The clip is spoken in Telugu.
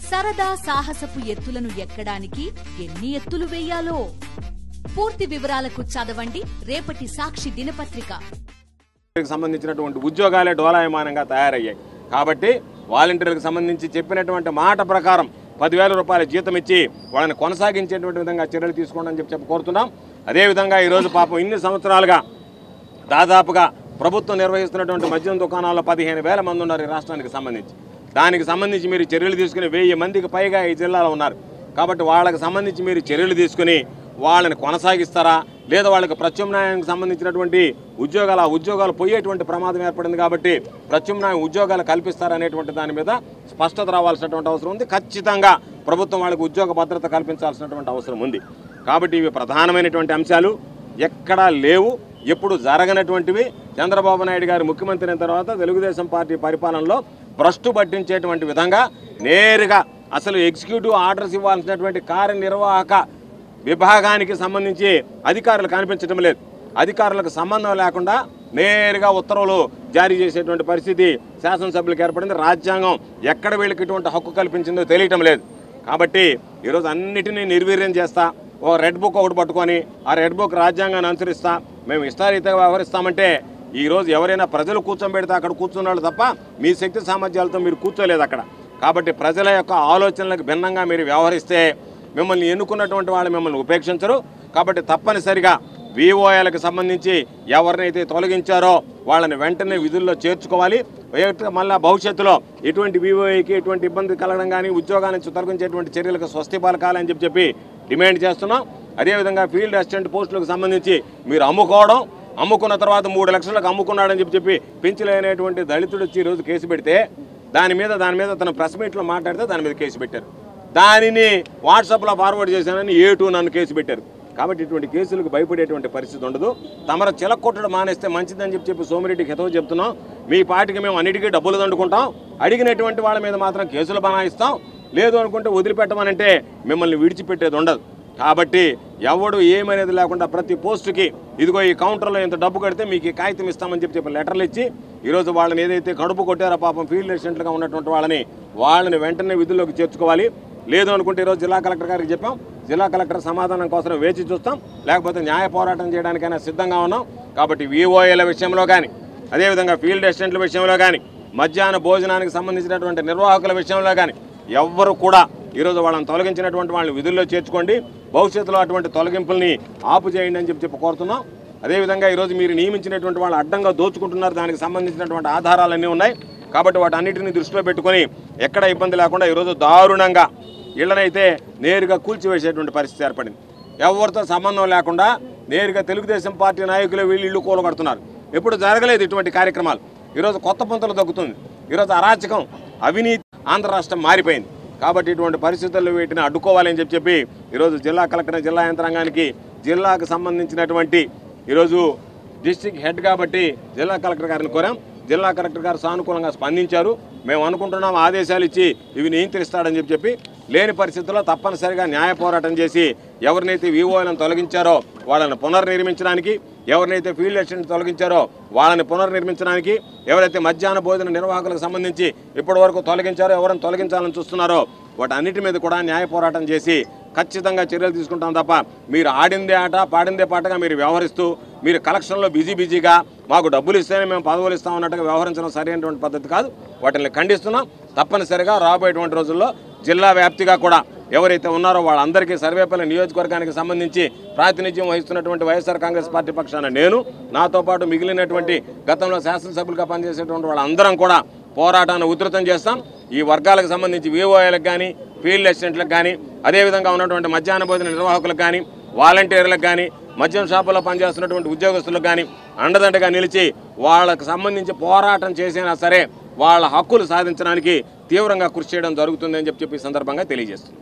సరదా సాహసపు ఎత్తులను ఎక్కడానికి ఎన్ని ఎత్తులు వేయాలో పూర్తి వివరాలకు చదవండి రేపటి సాక్షి దినపత్రిక. సంబంధించినటువంటి ఉద్యోగాలే డోలాయమానంగా తయారయ్యాయి కాబట్టి వాలంటీర్లకు సంబంధించి చెప్పినటువంటి మాట ప్రకారం 10,000 రూపాయల జీతం ఇచ్చి వాళ్ళని కొనసాగించేటువంటి విధంగా చర్యలు తీసుకోండి అని చెప్పి కోరుతున్నాం. అదేవిధంగా ఈరోజు పాపం ఇన్ని సంవత్సరాలుగా దాదాపుగా ప్రభుత్వం నిర్వహిస్తున్నటువంటి మద్యం దుకాణాల్లో 15,000 మంది ఉన్నారు ఈ రాష్ట్రానికి సంబంధించి. దానికి సంబంధించి మీరు చర్యలు తీసుకుని 1000 మందికి పైగా ఈ జిల్లాలో ఉన్నారు కాబట్టి వాళ్ళకి సంబంధించి మీరు చర్యలు తీసుకుని వాళ్ళని కొనసాగిస్తారా లేదా వాళ్ళకి ప్రత్యామ్నాయానికి సంబంధించినటువంటి ఉద్యోగాలు పోయేటువంటి ప్రమాదం ఏర్పడింది కాబట్టి ప్రత్యామ్నాయ ఉద్యోగాలు కల్పిస్తారనేటువంటి దాని మీద స్పష్టత రావాల్సినటువంటి అవసరం ఉంది. ఖచ్చితంగా ప్రభుత్వం వాళ్ళకి ఉద్యోగ భద్రత కల్పించాల్సినటువంటి అవసరం ఉంది. కాబట్టి ఇవి ప్రధానమైనటువంటి అంశాలు ఎక్కడా లేవు, ఎప్పుడు జరగనటువంటివి. చంద్రబాబు నాయుడు గారు ముఖ్యమంత్రి అయిన తర్వాత తెలుగుదేశం పార్టీ పరిపాలనలో భ్రష్టు పట్టించేటువంటి విధంగా నేరుగా అసలు ఎగ్జిక్యూటివ్ ఆర్డర్స్ ఇవ్వాల్సినటువంటి కార్యనిర్వాహక విభాగానికి సంబంధించి అధికారులు కనిపించడం లేదు. అధికారులకు సంబంధం లేకుండా నేరుగా ఉత్తర్వులు జారీ చేసేటువంటి పరిస్థితి శాసనసభ్యులకు ఏర్పడింది. రాజ్యాంగం ఎక్కడ వీళ్ళకి ఇటువంటి హక్కు కల్పించిందో తెలియటం లేదు. కాబట్టి ఈరోజు అన్నిటినీ నిర్వీర్యం చేస్తా ఓ రెడ్ బుక్ ఒకటి పట్టుకొని ఆ రెడ్ బుక్ రాజ్యాంగాన్ని అనుసరిస్తా మేము ఇష్టారీతిగా వ్యవహరిస్తామంటే ఈరోజు ఎవరైనా ప్రజలు కూర్చోబెడితే అక్కడ కూర్చున్నాడు తప్ప మీ శక్తి సామర్థ్యాలతో మీరు కూర్చోలేదు అక్కడ. కాబట్టి ప్రజల యొక్క ఆలోచనలకు భిన్నంగా మీరు వ్యవహరిస్తే మిమ్మల్ని ఎన్నుకున్నటువంటి వాళ్ళు మిమ్మల్ని ఉపేక్షించరు. కాబట్టి తప్పనిసరిగా విఓఏలకు సంబంధించి ఎవరినైతే తొలగించారో వాళ్ళని వెంటనే విధుల్లో చేర్చుకోవాలి. మళ్ళీ భవిష్యత్తులో ఎటువంటి విఓఏకి ఎటువంటి ఇబ్బంది కలగడం కానీ ఉద్యోగాల నుంచి తొలగించేటువంటి చర్యలకు స్వస్తి పలకాలని చెప్పి డిమాండ్ చేస్తున్నాం. అదేవిధంగా ఫీల్డ్ అసిస్టెంట్ పోస్టులకు సంబంధించి మీరు అమ్ముకున్న తర్వాత 3 లక్షలకు అమ్ముకున్నాడని చెప్పి పెంచలేనటువంటి దళితుడు వచ్చి ఈరోజు కేసు పెడితే దాని మీద తన ప్రెస్ మీట్లో మాట్లాడితే దాని మీద కేసు పెట్టారు. దానిని వాట్సాప్లో ఫార్వర్డ్ చేశానని A2 నన్ను కేసు పెట్టారు. కాబట్టి ఇటువంటి కేసులకు భయపడేటువంటి పరిస్థితి ఉండదు. తమర చిలక్కొట్టడం మానేస్తే మంచిదని చెప్పి సోమిరెడ్డికి హితవు చెప్తున్నాం. మీ పార్టీకి మేము అన్నిటికీ డబ్బులు దండుకుంటాం, అడిగినటువంటి వాళ్ళ మీద మాత్రం కేసులు బనాయిస్తాం, లేదు అనుకుంటే వదిలిపెట్టమనంటే మిమ్మల్ని విడిచిపెట్టేది ఉండదు. కాబట్టి ఎవడు ఏమనేది లేకుండా ప్రతి పోస్టుకి ఇదిగో ఈ కౌంటర్లో ఇంత డబ్బు కడితే మీకు కాగితం ఇస్తామని చెప్పి లెటర్లు ఇచ్చి ఈరోజు వాళ్ళని ఏదైతే కడుపు కొట్టారో పాపం ఫీల్డ్ అసిస్టెంట్లుగా ఉన్నటువంటి వాళ్ళని వెంటనే విధుల్లోకి చేర్చుకోవాలి. లేదు అనుకుంటే ఈరోజు జిల్లా కలెక్టర్ గారికి చెప్పాం, జిల్లా కలెక్టర్ సమాధానం కోసం వేచి చూస్తాం, లేకపోతే న్యాయ పోరాటం చేయడానికైనా సిద్ధంగా ఉన్నాం. కాబట్టి విఓఏల విషయంలో కానీ అదేవిధంగా ఫీల్డ్ అసిస్టెంట్ల విషయంలో కానీ మధ్యాహ్న భోజనానికి సంబంధించినటువంటి నిర్వాహకుల విషయంలో కానీ ఎవ్వరు కూడా ఈరోజు వాళ్ళని తొలగించినటువంటి వాళ్ళని విధుల్లో చేర్చుకోండి. భవిష్యత్తులో అటువంటి తొలగింపుల్ని ఆపు చేయండి అని చెప్పి కోరుతున్నాం. అదేవిధంగా ఈరోజు మీరు నియమించినటువంటి వాళ్ళు అడ్డంగా దోచుకుంటున్నారు, దానికి సంబంధించినటువంటి ఆధారాలన్నీ ఉన్నాయి. కాబట్టి వాటన్నిటిని దృష్టిలో పెట్టుకొని ఎక్కడ ఇబ్బంది లేకుండా ఈరోజు దారుణంగా ఇళ్లనైతే నేరుగా కూల్చివేసేటువంటి పరిస్థితి ఏర్పడింది. ఎవరితో సంబంధం లేకుండా నేరుగా తెలుగుదేశం పార్టీ నాయకులు వీళ్ళు ఇళ్ళు కూలగొడుతున్నారు. ఎప్పుడు జరగలేదు ఇటువంటి కార్యక్రమాలు. ఈరోజు కొత్త పొంతలు దక్కుతుంది. ఈరోజు అరాచకం, అవినీతి ఆంధ్ర రాష్ట్రం మారిపోయింది. కాబట్టి ఇటువంటి పరిస్థితుల్లో వీటిని అడ్డుకోవాలని చెప్పి ఈరోజు జిల్లా కలెక్టర్, జిల్లా యంత్రాంగానికి, జిల్లాకు సంబంధించినటువంటి ఈరోజు డిస్ట్రిక్ట్ హెడ్ కాబట్టి జిల్లా కలెక్టర్ గారిని కోరాం. జిల్లా కలెక్టర్ గారు సానుకూలంగా స్పందించారు. మేము అనుకుంటున్నాం ఆదేశాలు ఇచ్చి ఇవి నియంత్రిస్తాడని చెప్పి లేని పరిస్థితుల్లో తప్పనిసరిగా న్యాయ పోరాటం చేసి ఎవరినైతే విఓలను తొలగించారో వాళ్ళని పునర్నిర్మించడానికి, ఎవరినైతే ఫీల్డ్ అసిస్టెంట్ తొలగించారో వాళ్ళని పునర్నిర్మించడానికి, ఎవరైతే మధ్యాహ్న భోజన నిర్వాహకులకు సంబంధించి ఇప్పటివరకు తొలగించారో ఎవరిని తొలగించాలని చూస్తున్నారో వాటన్నిటి మీద కూడా న్యాయ పోరాటం చేసి ఖచ్చితంగా చర్యలు తీసుకుంటాం తప్ప మీరు ఆడిందే ఆట పాడిందే పాటగా మీరు వ్యవహరిస్తూ మీరు కలెక్షన్లో బిజీగా మాకు డబ్బులు ఇస్తేనే మేము పదవులు ఇస్తామన్నట్టుగా వ్యవహరించడం సరైనటువంటి పద్ధతి కాదు. వాటిని ఖండిస్తున్నాం. తప్పనిసరిగా రాబోయేటువంటి రోజుల్లో జిల్లా వ్యాప్తిగా కూడా ఎవరైతే ఉన్నారో వాళ్ళందరికీ సర్వేపల్లి నియోజకవర్గానికి సంబంధించి ప్రాతినిధ్యం వహిస్తున్నటువంటి వైఎస్ఆర్ కాంగ్రెస్ పార్టీ పక్షాన నేను, నాతో పాటు మిగిలినటువంటి గతంలో శాసనసభ్యులుగా పనిచేసేటువంటి వాళ్ళందరం కూడా పోరాటాన్ని ఉధృతం చేస్తాం. ఈ వర్గాలకు సంబంధించి విఓఏలకు కానీ, ఫీల్డ్ అసిస్టెంట్లకు కానీ, అదేవిధంగా ఉన్నటువంటి మధ్యాహ్న భోజన నిర్వాహకులకు కానీ, వాలంటీర్లకు కానీ, మద్యం షాపుల్లో పనిచేస్తున్నటువంటి ఉద్యోగస్తులకు కానీ అండదండగా నిలిచి వాళ్ళకు సంబంధించి పోరాటం చేసినా సరే వాళ్ళ హక్కులు సాధించడానికి తీవ్రంగా కృషి చేయడం జరుగుతుందని చెప్పి సందర్భంగా తెలియజేస్తుంది.